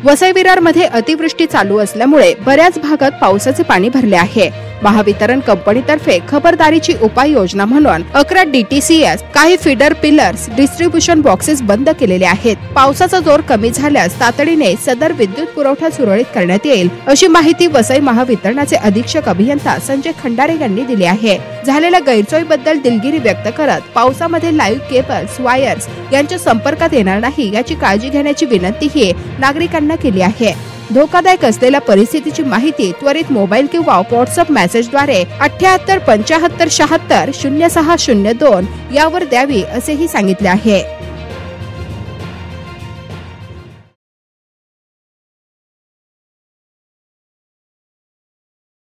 वसई विरारमध्ये अतिवृष्टी चालू असल्यामुळे बऱ्याच भागात पावसाचे पाणी भरले आहे। महावितरण कंपनीतर्फे खबरदारीची उपाययोजना म्हणून 11 DTCs, काही फीडर पिलर्स, डिस्ट्रीब्युशन बॉक्सेस बंद केलेले आहेत। पावसाचा जोर कमी झाल्यास तातडीने सदर विद्युत पुरवठा सुरळीत करण्यात येईल, अशी माहिती वसई महावितरणाचे अधीक्षक अभियंता संजय खंडारे यांनी दिली आहे। झालेल्या गैरसोयीबद्दल दिलगिरी व्यक्त करत पावसामध्ये लाईव्ह केबल्स, वायर्स यांच्या संपर्कात येणार नाही याची काळजी घेण्याची विनंतीही नागरिकांना केली आहे। धोकादायक असलेल्या परिस्थितीची माहिती त्वरित मोबाईल किंवा व्हॉट्सअप मेसेजद्वारे 78 75 76 0602 यावर द्यावी असेही सांगितले आहे।